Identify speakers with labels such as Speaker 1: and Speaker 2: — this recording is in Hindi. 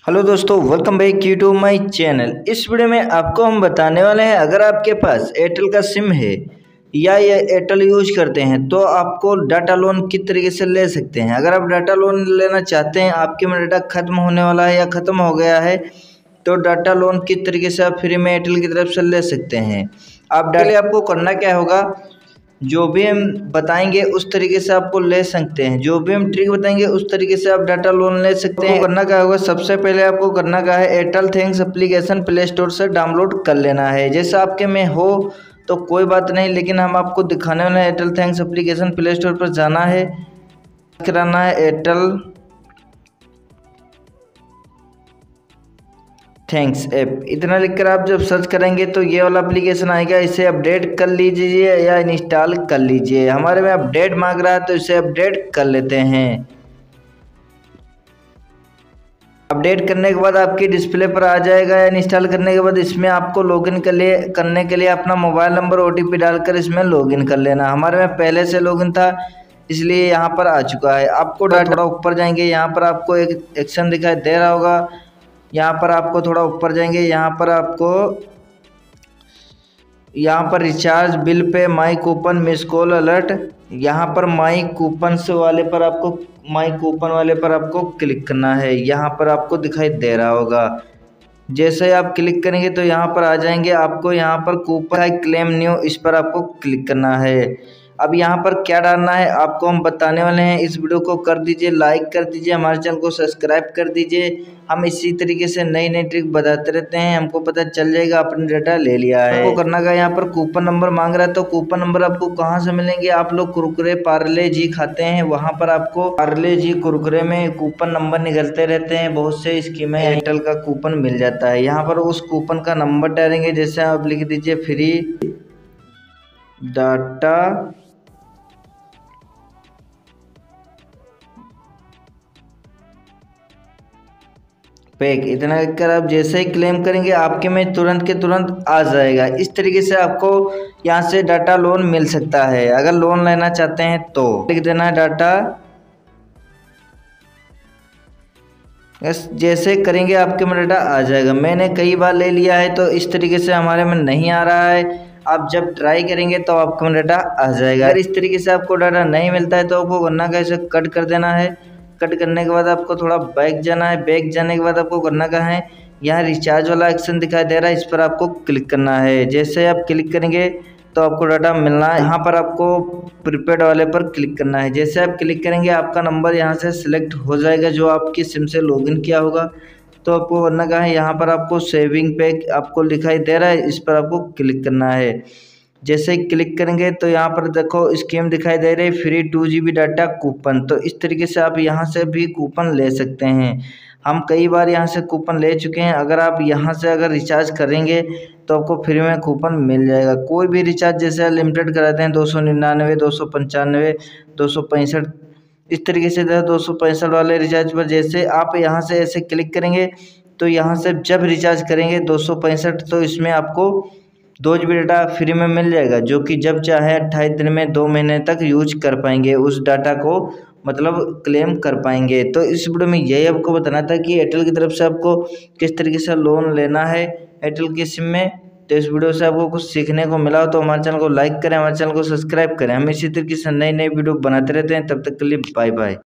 Speaker 1: हेलो दोस्तों, welcome back to my channel. इस वीडियो में आपको हम बताने वाले हैं, अगर आपके पास एयरटेल का सिम है या ये एयरटेल यूज करते हैं तो आपको डाटा लोन किस तरीके से ले सकते हैं। अगर आप डाटा लोन लेना चाहते हैं, आपके में डाटा खत्म होने वाला है या ख़त्म हो गया है, तो डाटा लोन किस तरीके से आप फ्री में एयरटेल की तरफ से ले सकते हैं। आप डाटा आपको करना क्या होगा, जो भी हम बताएंगे उस तरीके से आपको ले सकते हैं। जो भी हम ट्रिक बताएंगे उस तरीके से आप डाटा लोन ले सकते हैं। करना क्या होगा, सबसे पहले आपको करना क्या है, Airtel Thanks application Play Store से डाउनलोड कर लेना है। जैसे आपके में हो तो कोई बात नहीं, लेकिन हम आपको दिखाने वाले हैं। Airtel Thanks application Play Store पर जाना है, कराना है एयरटेल थैंक्स ऐप। इतना लिखकर आप जब सर्च करेंगे तो ये वाला एप्लीकेशन आएगा। इसे अपडेट कर लीजिए या इंस्टॉल कर लीजिए। हमारे में अपडेट मांग रहा है तो इसे अपडेट कर लेते हैं। अपडेट करने के बाद आपकी डिस्प्ले पर आ जाएगा। या इंस्टॉल करने के बाद इसमें आपको लॉगिन करने के लिए अपना मोबाइल नंबर OTP डालकर इसमें लॉगिन कर लेना। हमारे में पहले से लॉगिन था इसलिए यहाँ पर आ चुका है। आपको थोड़ा ऊपर जाएंगे, यहाँ पर आपको एक एक्शन दिखाई दे रहा होगा। यहाँ पर आपको थोड़ा ऊपर जाएंगे, यहाँ पर recharge bill pay my coupon miss call alert, यहाँ पर माई कूपन वाले पर आपको क्लिक करना है। यहाँ पर आपको दिखाई दे रहा होगा। जैसे आप क्लिक करेंगे तो यहाँ पर आ जाएंगे। आपको यहाँ पर कूपन है क्लेम न्यू, इस पर आपको क्लिक करना है। अब यहाँ पर क्या डालना है आपको हम बताने वाले हैं। इस वीडियो को कर दीजिए लाइक, कर दीजिए, हमारे चैनल को सब्सक्राइब कर दीजिए। हम इसी तरीके से नई नई ट्रिक बताते रहते हैं, हमको पता चल जाएगा अपने डाटा ले लिया है। आपको करना क्या, यहाँ पर कूपन नंबर मांग रहा है तो कूपन नंबर आपको कहाँ से मिलेंगे। आप लोग कुरकुरे पार्ले जी खाते हैं, वहाँ पर आपको पार्ले जी कुरकुरे में कूपन नंबर निकलते रहते हैं। बहुत से स्कीमें एयरटेल का कूपन मिल जाता है। यहाँ पर उस कूपन का नंबर डालेंगे। जैसे आप लिख दीजिए फ्री डाटा पैक, इतना लिखकर आप जैसे ही क्लेम करेंगे आपके में तुरंत के तुरंत आ जाएगा। इस तरीके से आपको यहाँ से डाटा लोन मिल सकता है। अगर लोन लेना चाहते हैं तो लिख देना है डाटा। जैसे करेंगे आपके में डाटा आ जाएगा। मैंने कई बार ले लिया है तो इस तरीके से हमारे में नहीं आ रहा है। आप जब ट्राई करेंगे तो आपके में डाटा आ जाएगा। अगर इस तरीके से आपको डाटा नहीं मिलता है तो आपको करना कैसे, कट कर देना है। कट करने के बाद आपको थोड़ा बैक जाना है। बैक जाने के बाद आपको करना क्या है, यहाँ रिचार्ज वाला एक्शन दिखाई दे रहा है, इस पर आपको क्लिक करना है। जैसे आप क्लिक करेंगे तो आपको डाटा मिलना है। यहाँ पर आपको प्रीपेड वाले पर क्लिक करना है। जैसे आप क्लिक करेंगे आपका नंबर यहाँ से सिलेक्ट हो जाएगा जो आपकी सिम से लॉगिन किया होगा। तो आपको करना क्या है, यहाँ पर आपको सेविंग पैक आपको दिखाई दे रहा है, इस पर आपको क्लिक करना है। जैसे ही क्लिक करेंगे तो यहाँ पर देखो स्कीम दिखाई दे रही है, फ्री 2 GB डाटा कूपन। तो इस तरीके से आप यहाँ से भी कूपन ले सकते हैं। हम कई बार यहाँ से कूपन ले चुके हैं। अगर आप यहाँ से अगर रिचार्ज करेंगे तो आपको फ्री में कूपन मिल जाएगा। कोई भी रिचार्ज जैसे लिमिटेड कराते हैं 299, 295, 265, इस तरीके से 265 वाले रिचार्ज पर जैसे आप यहाँ से ऐसे क्लिक करेंगे तो यहाँ से जब रिचार्ज करेंगे 265 तो इसमें आपको 2 GB डाटा फ्री में मिल जाएगा, जो कि जब चाहे 28 दिन में 2 महीने तक यूज कर पाएंगे। उस डाटा को मतलब क्लेम कर पाएंगे। तो इस वीडियो में यही आपको बताना था कि एयरटेल की तरफ से आपको किस तरीके से लोन लेना है एयरटेल की सिम में। तो इस वीडियो से आपको कुछ सीखने को मिला हो तो हमारे चैनल को लाइक करें, हमारे चैनल को सब्सक्राइब करें। हम इसी तरीके से नई नई वीडियो बनाते रहते हैं। तब तक के लिए बाय बाय।